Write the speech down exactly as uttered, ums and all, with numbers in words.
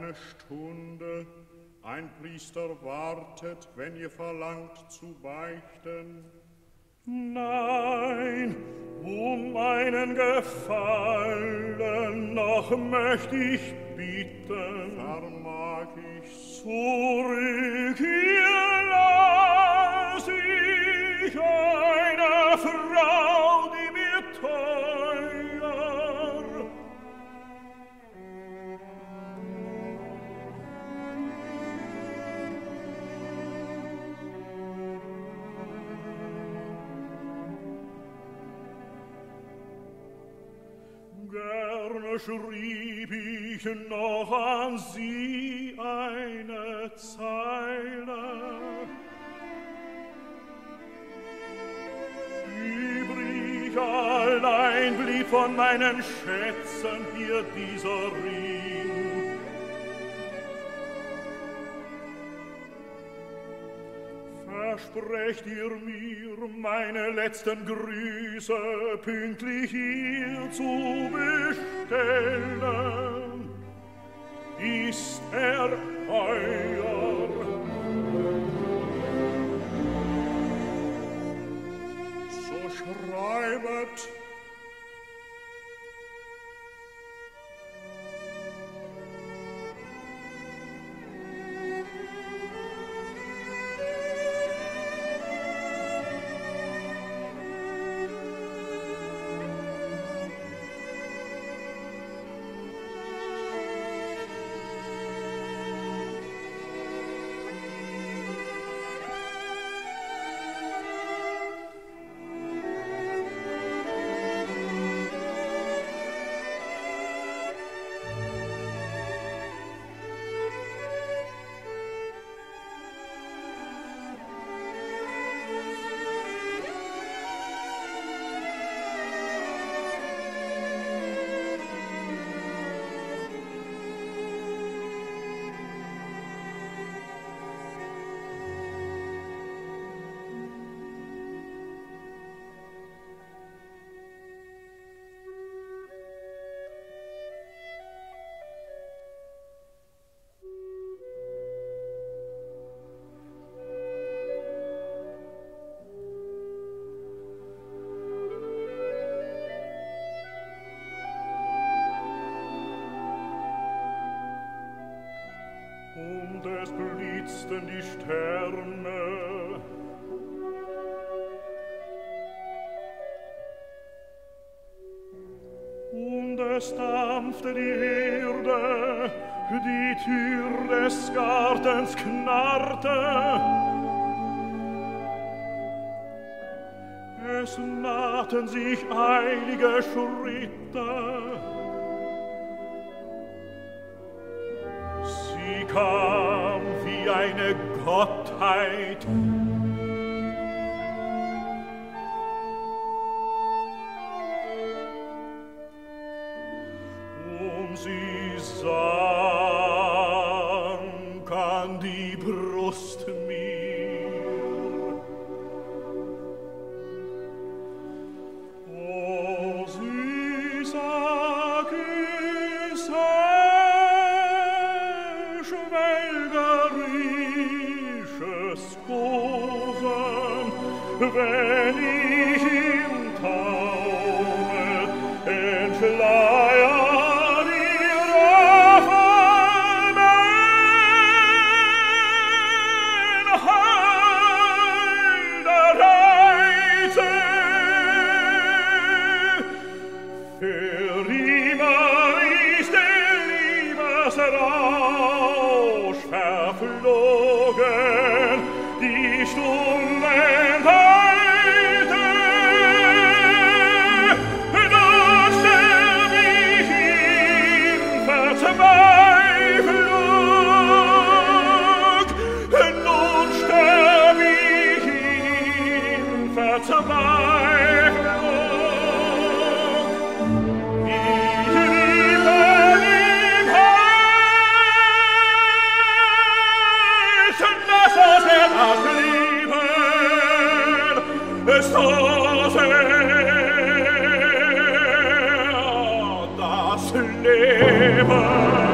eine Stunde. Ein Priester wartet, wenn ihr verlangt zu beichten. Nein, um meinen Gefallen noch möcht ich bitten. Vermag ich's. Zurück hier lass ich eine Frau, die mir teuer. Gerne schrieb ich noch an sie eine Zeile. Übrig allein blieb von meinen Schätzen hier dieser Ring. Versprecht ihr mir, meine letzten Grüße pünktlich hier zu bestellen? Ist er euer? So schreibet. Und es blitzten die Sterne. Und es dampfte die Erde, die Tür des Gartens knarrte. Es nahten sich eilige Schritte. Sie kam wie eine Gottheit. Und sie sank an die Brust mir. O süßer Küsse, schwelgerisches Kosen, wenn ich im Taumel entschleiert ihre Formen, holde Reise. Für immer ist der Liebesrausch verflogen, die Stunden heute. Nun sterb ich in Verzweiflung, nun sterb ich in Verzweiflung. Ich liebe ihn heißen, dass es er das Leben ist, dass er das Leben